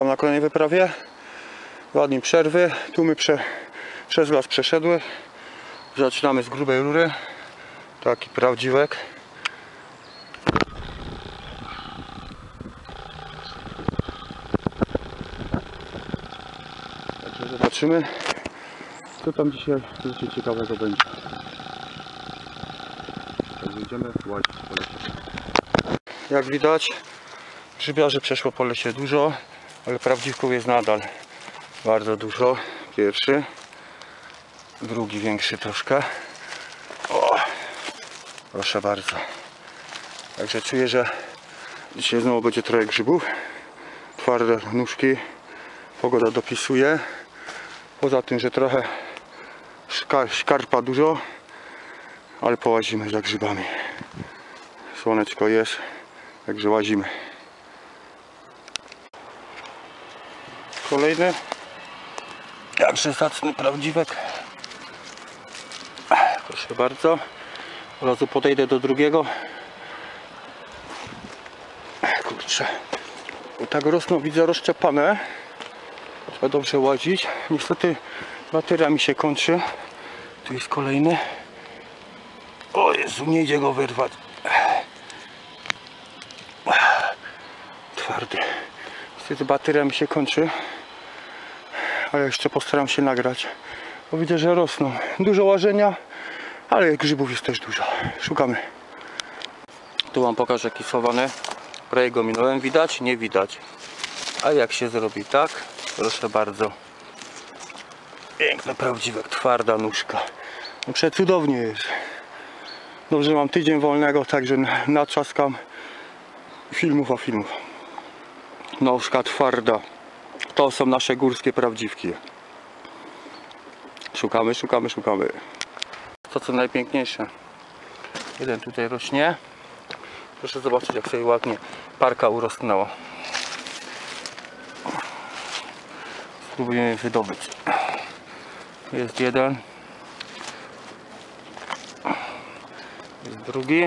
Na kolejnej wyprawie 2 dni przerwy, tłumy przez las przeszedły. Zaczynamy z grubej rury. Taki prawdziwek. Także zobaczymy, co tam dzisiaj ciekawego będzie. Tak, idziemy łazić po lesie. Jak widać, grzybiarzy przeszło po lesie dużo, ale prawdziwków jest nadal bardzo dużo. Pierwszy, drugi większy troszkę. O, proszę bardzo. Także czuję, że dzisiaj znowu będzie trochę grzybów. Twarde nóżki. Pogoda dopisuje. Poza tym, że trochę szkarpa dużo, ale połazimy za grzybami. Słoneczko jest, także łazimy. Kolejny, jakże zacny prawdziwek. Proszę bardzo. Od razu podejdę do drugiego. Kurczę, tak rosną, widzę, rozszczepane. Trzeba dobrze łazić. Niestety bateria mi się kończy. Tu jest kolejny. O Jezu, nie idzie go wyrwać. Twardy. Niestety bateria mi się kończy. Ale jeszcze postaram się nagrać. Bo widzę, że rosną. Dużo łażenia, ale grzybów jest też dużo. Szukamy. Tu wam pokażę, jaki schowany. Prawie go minąłem. Widać? Nie widać. A jak się zrobi tak? Proszę bardzo. Piękny prawdziwek, twarda nóżka. No przecudownie jest. Dobrze, mam tydzień wolnego, także natrzaskam filmów a filmów. Nóżka twarda. To są nasze górskie prawdziwki. Szukamy, szukamy, szukamy. To co najpiękniejsze. Jeden tutaj rośnie. Proszę zobaczyć, jak sobie ładnie parka urosnęła. Spróbujemy wydobyć. Jest jeden. Jest drugi.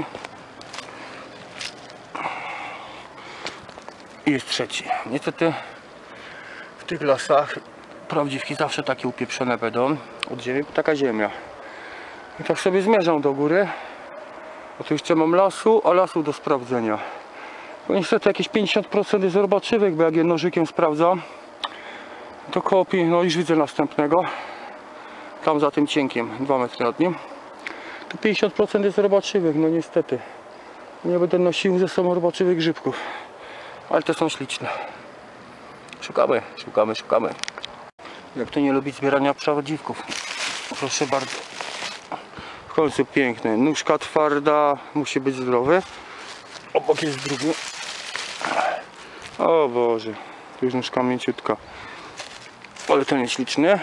I jest trzeci. Niestety w tych lasach prawdziwki zawsze takie upieprzone będą od ziemi, taka ziemia. I tak sobie zmierzam do góry. Oczywiście mam lasu, a lasu do sprawdzenia. Bo niestety jakieś 50% jest robaczywek, bo jak je nożykiem sprawdzam, to kopi, no już widzę następnego. Tam za tym cienkiem, 2 metry nad nim. To 50% jest robaczywek, no niestety. Nie będę nosił ze sobą robaczywych grzybków. Ale te są śliczne. Szukamy, szukamy, szukamy. Jak to nie lubić zbierania prawdziwków. Proszę bardzo. W końcu piękny. Nóżka twarda, musi być zdrowy. Obok jest drugi. O Boże, tu już nóżka mięciutka. Ale ten jest śliczny.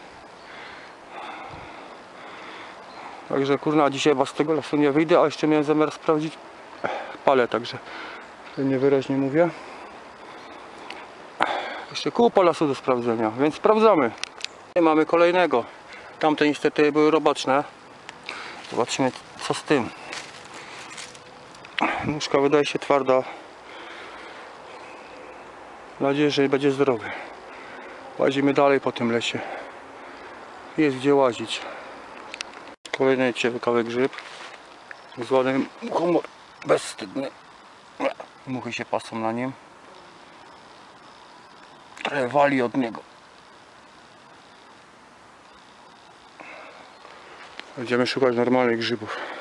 Także kurna, dzisiaj was z tego lasu nie wyjdę, a jeszcze miałem zamiar sprawdzić palę, także niewyraźnie mówię. Jeszcze kupa lasu do sprawdzenia, więc sprawdzamy. Mamy kolejnego. Tamte niestety były robaczne. Zobaczymy, co z tym. Nóżka wydaje się twarda. Mam nadzieję, że będzie zdrowy. Łazimy dalej po tym lesie. Jest gdzie łazić. Kolejny ciekawy grzyb. Z ładnym humor. Bezwstydny. Muchy się pasą na nim. Trochę wali od niego. Będziemy szukać normalnych grzybów.